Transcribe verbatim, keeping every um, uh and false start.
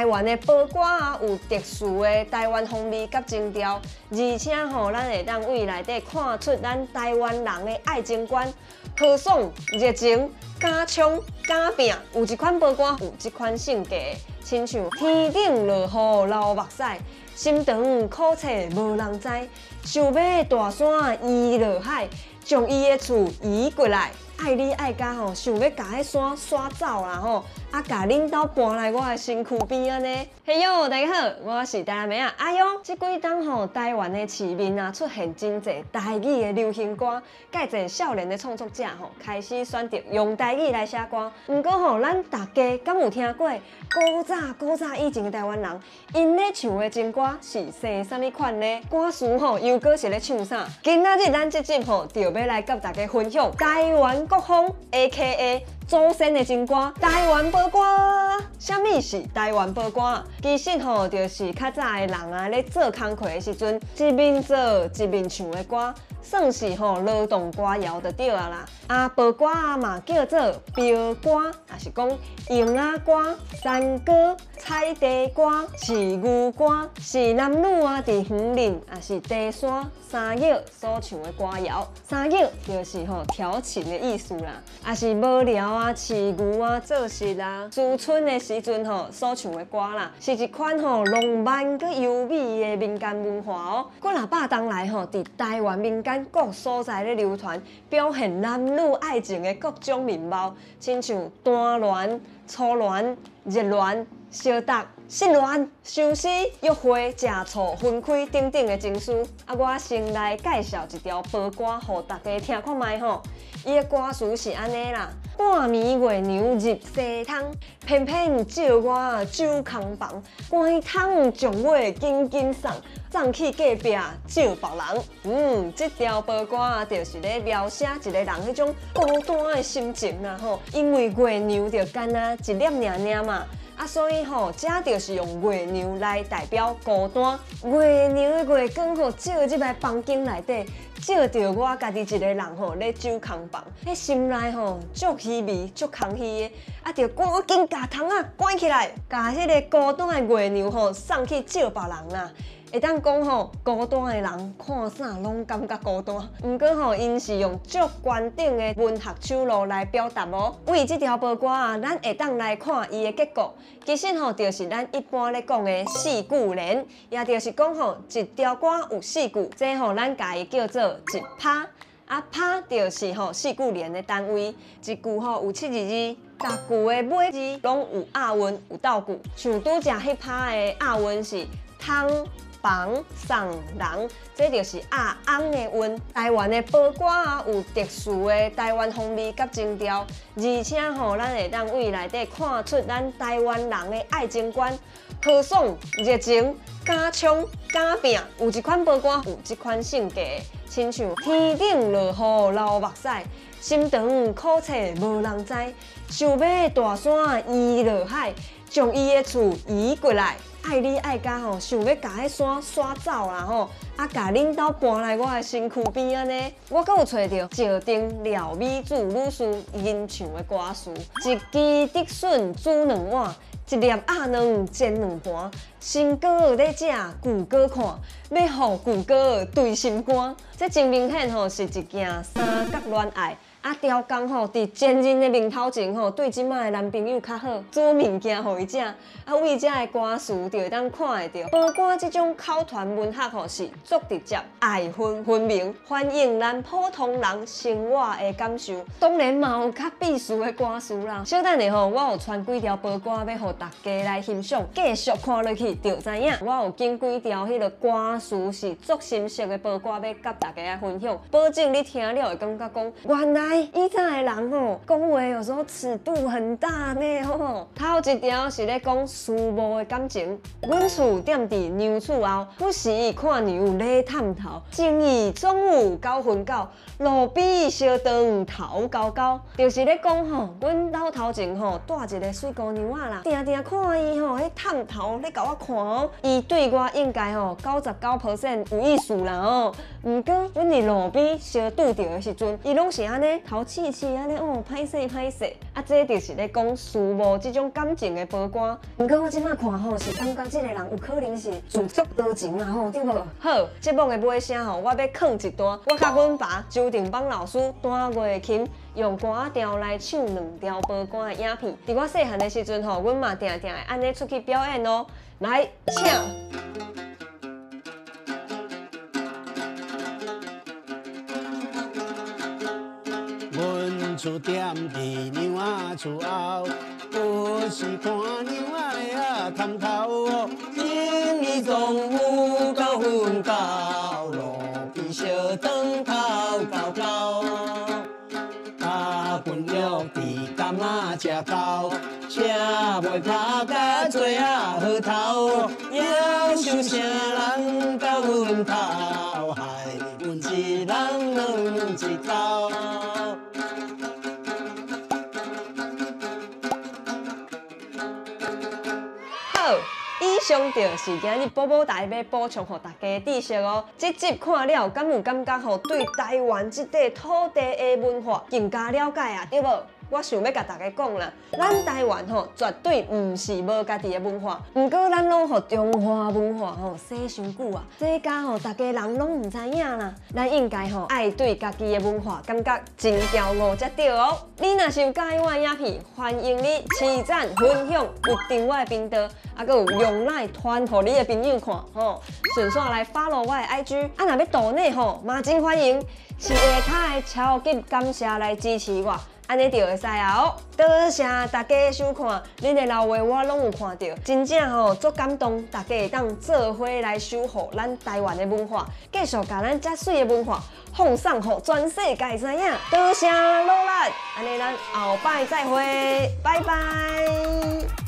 台湾的宝歌啊，有特殊的台湾风味甲情调，而且吼，咱会当为内底看出咱台湾人的爱情观，豪爽、热情、敢冲、敢拼，有一款宝歌，有一款性格，亲像天顶落雨流目屎，心肠苦楚无人知，想要大山移落海，将伊的厝移过来。 爱你爱甲吼，想要甲迄山刷走啦吼，啊，甲恁兜搬来我的身躯边安尼。嘿哟，大家好，我是台南妹啊阿勇。即几冬吼，台湾的市面啊出现真侪台语的流行歌，介侪少年的创作者吼开始选择用台语来写歌。毋过吼，咱大家敢有听过古早古早以前的台湾人，因咧唱的情歌是生啥物款呢？歌词吼又搁是咧唱啥？今仔日咱这集吼就要来甲大家分享台湾。 国风 A K A 祖先的情歌，台湾宝歌。啥物是台湾宝歌？其实吼，就是较早的人啊，咧做工课的时阵，一面做一面唱的歌，算是吼劳动歌谣就对啊啦。啊，宝歌啊嘛叫做标歌，也是讲迎仔歌、山歌、菜地歌、饲牛歌，是男女啊伫园林也是茶山、山药所唱的歌谣。山药就是吼调情的意思啦，也是无聊啊、饲牛啊、做事啊、思春的时阵吼所唱的歌啦，是一款吼浪漫佮优美的民间文化哦。几若百冬来吼，伫台湾民间各所在咧流传，表现男女爱情的各种面貌，亲像单恋、初恋、热恋、相搭、失恋、相思、约会、食醋、分开等等的情绪。啊，我先来介绍一条宝歌，互大家听看卖吼。伊的歌词是安尼啦：半暝月娘入西窗，偏偏照我酒空房。关窗将我紧紧送，送去隔壁照别人。嗯，这条宝歌啊，就是咧描写一个人迄种孤单的心情啦吼。因为月娘就干那一粒尔尔嘛。 啊，所以吼，这就是用月娘来代表孤单。月娘的月光吼，照入来房间内底，照着我家己一个人吼咧酒空房，迄心内吼足稀微、足空虚的，啊，着赶紧把窗仔关起来，把迄个孤单的月娘吼送去照别人啦。 会当讲吼，孤单的人看啥拢感觉孤单。毋过吼，因是用足关顶的文学手路来表达哦。为这条宝歌啊，咱会当来看伊的结果。其实吼，就是咱一般咧讲的四句联，也就是讲吼，一条歌有四句，这吼咱家己叫做一拍。啊，拍就是吼四句联的单位，一句吼有七字字。 逐句的尾字拢有押韵有倒句，像拄则迄拍的押韵是汤。 房上人，这就是阿翁的韵。台湾的宝歌啊，有特殊的台湾风味甲情调，而且吼，咱会当为内底看出咱台湾人的爱情观，豪爽、热情、敢冲、敢拼。有一款宝歌，有一款性格，亲像天顶落雨流目屎，心肠苦楚无人知，想要大山移落海，将伊的厝移过来。 爱你爱甲吼，想要甲迄山刷走啦吼，啊，甲恁兜搬来我的身躯边安尼。我阁有找到石定廖美珠女士因唱的歌词：一支竹笋煮两碗，一粒鸭卵煎两盘。新哥咧食，旧哥看，要互旧哥对心肝。这真明显吼是一件三角恋爱。 啊，雕工吼，伫前任的面头前吼，对即摆的男朋友较好，煮物件互伊食。啊，为遮的歌词就会当看会到。宝歌即种口传文学吼是足直接、爱分分明，反映咱普通人生活的感受。当然嘛有较秘书的歌词啦。小等下吼，我有传几条宝歌要互大家来欣赏，继续看落去就知影。我有拣几条迄个歌词是足深色的宝歌要甲大家来分享，保证你听了会感觉讲原来。 以前的人吼，讲话有时候尺度很大呢吼。头一条是咧讲师母的感情，阮厝踮伫娘厝后，不时看娘咧探头，情义总有九分九，路边烧肠头高高，就是咧讲吼，阮兜头前吼住一个水姑娘仔啦，定定看伊吼，迄探头咧甲我看哦，伊对我应该吼九十九 percent 有意思啦哦。毋过阮伫路边相拄着的时阵，伊拢是安尼。 淘气气安尼哦，歹势歹势，啊，这就是咧讲事无这种感情的报官。不过我即摆看吼，是感觉这个人有可能是自作多情啊吼，对无？好，节目的尾声吼，我要放一段我甲阮爸周定邦老师单月琴用歌调来唱两条报官的影片。伫我细汉的时阵吼，阮嘛定定会安尼出去表演哦。来，请。 阮厝踮伫娘仔厝后，有时看娘仔个啊探头。今日中午到昏到，路边小灯头高高。阿君约伫柑仔食到，车袂拍甲做啊好头。要想啥人到阮头，害阮一人两一头。 好，以上就是今日宝宝台要补充给大家的知识哦。这集看了，敢有感觉吼对台湾这块土地的文化更加了解啊？对无？我想要甲大家讲啦，咱台湾吼绝对唔是无家己的文化，不过咱拢互中华文化吼洗伤久啊，这家吼大家人拢唔知影啦。咱应该吼爱对家己的文化感觉真骄傲才对哦。你若是有喜欢我的影片，欢迎你点赞、分享、有订我的频道，啊，佮有用来传互你的朋友看吼。顺续来 follow 我的 I G， 啊，若要岛内吼嘛真欢迎，是下骹的超级感谢来支持我。安尼就会使啊哦！多谢大家收看，恁的老话我拢有看到，真正吼足感动，大家会当做伙来守护咱台湾的文化，继续把咱遮水的文化放送互全世界知影。多谢努力，安尼咱后摆再会，拜拜。